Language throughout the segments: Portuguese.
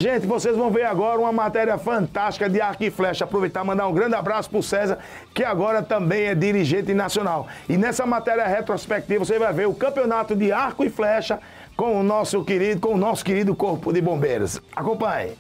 Gente, vocês vão ver agora uma matéria fantástica de arco e flecha. Aproveitar e mandar um grande abraço para o César, que agora também é dirigente nacional. E nessa matéria retrospectiva você vai ver o campeonato de arco e flecha com o nosso querido Corpo de Bombeiros. Acompanhe.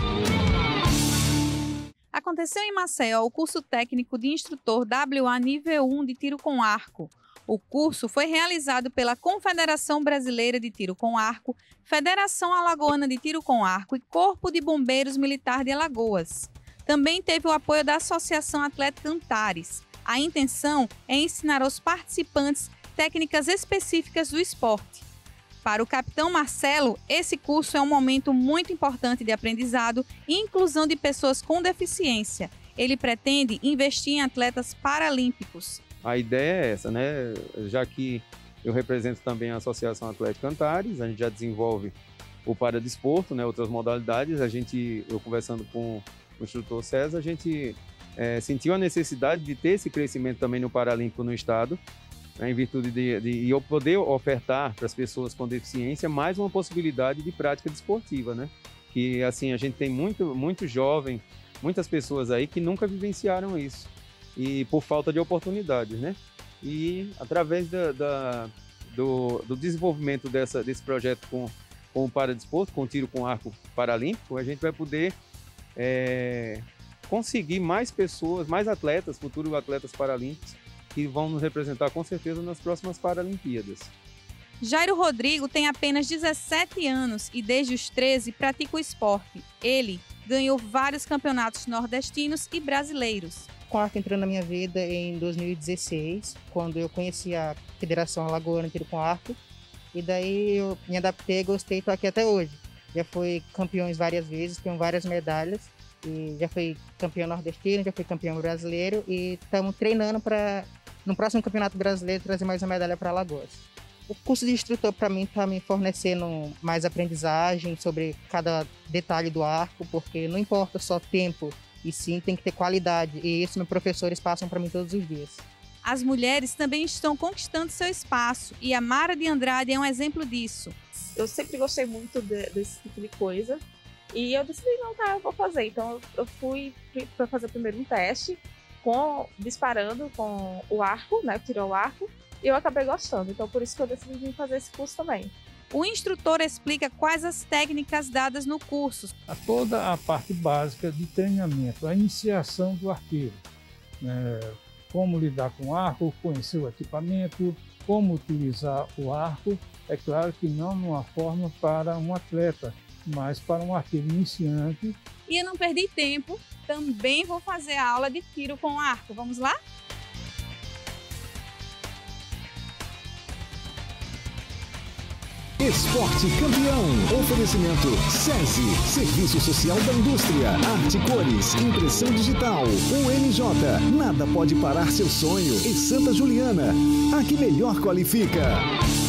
Aconteceu em Maceió o curso técnico de instrutor WA nível 1 de tiro com arco. O curso foi realizado pela Confederação Brasileira de Tiro com Arco, Federação Alagoana de Tiro com Arco e Corpo de Bombeiros Militar de Alagoas. Também teve o apoio da Associação Atlética Antares. A intenção é ensinar aos participantes técnicas específicas do esporte. Para o capitão Marcelo, esse curso é um momento muito importante de aprendizado e inclusão de pessoas com deficiência. Ele pretende investir em atletas paralímpicos. A ideia é essa, né? Já que eu represento também a Associação Atlética Antares, a gente já desenvolve o paradesporto, né? Outras modalidades. Eu conversando com o instrutor César, a gente sentiu a necessidade de ter esse crescimento também no Paralímpico no estado, né? Em virtude de eu poder ofertar para as pessoas com deficiência mais uma possibilidade de prática desportiva, né? Que assim, a gente tem muito jovem, muitas pessoas aí que nunca vivenciaram isso. E por falta de oportunidades, né? E através do desenvolvimento desse projeto com o paradesporto, com o tiro com arco paralímpico, a gente vai poder conseguir mais pessoas, mais atletas, futuros atletas paralímpicos, que vão nos representar com certeza nas próximas Paralimpíadas. Jairo Rodrigo tem apenas 17 anos e desde os 13 pratica o esporte. Ele ganhou vários campeonatos nordestinos e brasileiros. O arco entrou na minha vida em 2016, quando eu conheci a Federação Alagoana de Tiro com Arco, e daí eu me adaptei, gostei e estou aqui até hoje. Já fui campeões várias vezes, tenho várias medalhas, e já fui campeão nordestino, já fui campeão brasileiro, e estamos treinando para, no próximo Campeonato Brasileiro, trazer mais uma medalha para Alagoas. O curso de instrutor para mim está me fornecendo mais aprendizagem sobre cada detalhe do arco, porque não importa só tempo, e sim tem que ter qualidade, e isso meus professores passam para mim todos os dias. As mulheres também estão conquistando seu espaço, e a Mara de Andrade é um exemplo disso. Eu sempre gostei muito desse tipo de coisa, e eu decidi, não, tá, eu vou fazer. Então eu fui para fazer primeiro um teste, disparando com o arco, né, tirou o arco, e eu acabei gostando, então por isso que eu decidi vir fazer esse curso também. O instrutor explica quais as técnicas dadas no curso. Toda a parte básica de treinamento, a iniciação do arqueiro, né? Como lidar com o arco, conhecer o equipamento, como utilizar o arco. É claro que não numa forma para um atleta, mas para um arqueiro iniciante. E eu não perdi tempo, também vou fazer a aula de tiro com arco. Vamos lá? Esporte Campeão. Oferecimento SESI, Serviço Social da Indústria, Arte Cores, Impressão Digital, UNJ, Nada Pode Parar Seu Sonho e Santa Juliana, a que melhor qualifica.